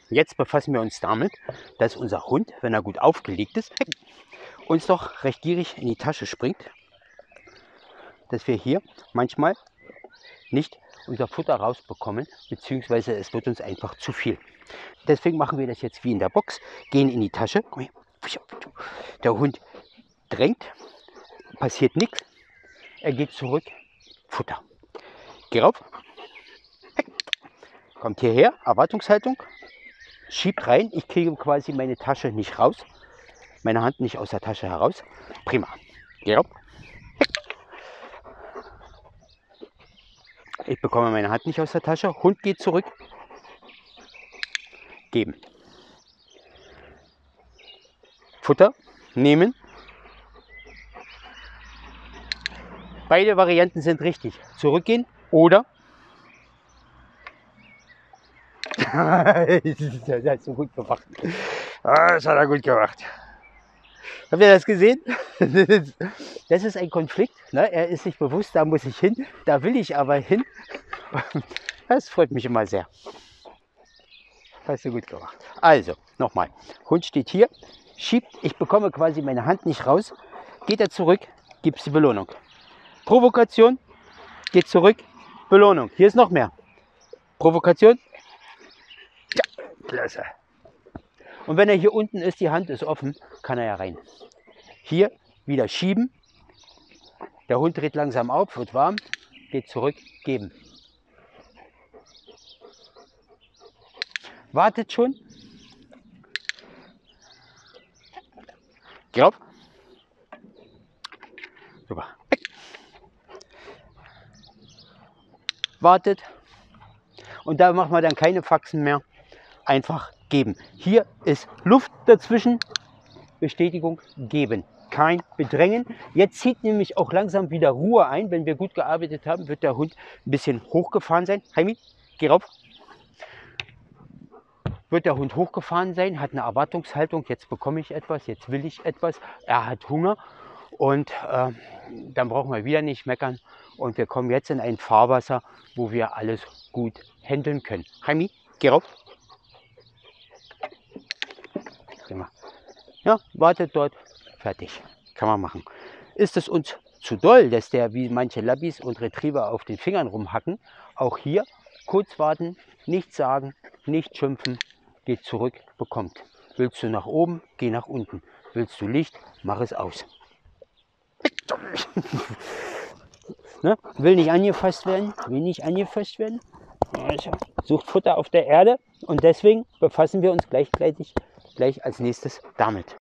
Jetzt befassen wir uns damit, dass unser Hund, wenn er gut aufgelegt ist, uns doch recht gierig in die Tasche springt, dass wir hier manchmal nicht unser Futter rausbekommen, beziehungsweise es wird uns einfach zu viel. Deswegen machen wir das jetzt wie in der Box, gehen in die Tasche, der Hund drängt, passiert nichts, er geht zurück, Futter. Geh rauf, kommt hierher, Erwartungshaltung, schiebt rein, ich kriege quasi meine Tasche nicht raus, meine Hand nicht aus der Tasche heraus, prima. Geh rauf. Ich bekomme meine Hand nicht aus der Tasche, Hund geht zurück, geben. Futter nehmen. Beide Varianten sind richtig. Zurückgehen oder das hat so gut gemacht. Das hat er gut gemacht. Habt ihr das gesehen? Das ist ein Konflikt. Ne? Er ist sich bewusst, da muss ich hin, da will ich aber hin. Das freut mich immer sehr. Hast du gut gemacht. Also, nochmal. Hund steht hier, schiebt, ich bekomme quasi meine Hand nicht raus. Geht er zurück, gibt es die Belohnung. Provokation, geht zurück, Belohnung. Hier ist noch mehr. Provokation. Ja, klasse. Und wenn er hier unten ist, die Hand ist offen, kann er ja rein. Hier wieder schieben. Der Hund dreht langsam auf, wird warm, geht zurück, geben. Wartet schon. Geh rauf. Super. Wartet. Und da machen wir dann keine Faxen mehr. Einfach geben. Hier ist Luft dazwischen. Bestätigung geben. Kein Bedrängen. Jetzt zieht nämlich auch langsam wieder Ruhe ein. Wenn wir gut gearbeitet haben, wird der Hund ein bisschen hochgefahren sein. Heimi, geh rauf. Wird der Hund hochgefahren sein, hat eine Erwartungshaltung, jetzt bekomme ich etwas, jetzt will ich etwas, er hat Hunger und dann brauchen wir wieder nicht meckern und wir kommen jetzt in ein Fahrwasser, wo wir alles gut handeln können. Heimi, geh rauf. Prima. Ja, wartet dort, fertig, kann man machen. Ist es uns zu doll, dass der wie manche Labbys und Retriever auf den Fingern rumhacken, auch hier kurz warten, nichts sagen, nicht schimpfen, geht zurück, bekommt. Willst du nach oben, geh nach unten. Willst du Licht, mach es aus. Ne? Will nicht angefasst werden, will nicht angefasst werden. Also, sucht Futter auf der Erde und deswegen befassen wir uns gleich als nächstes damit.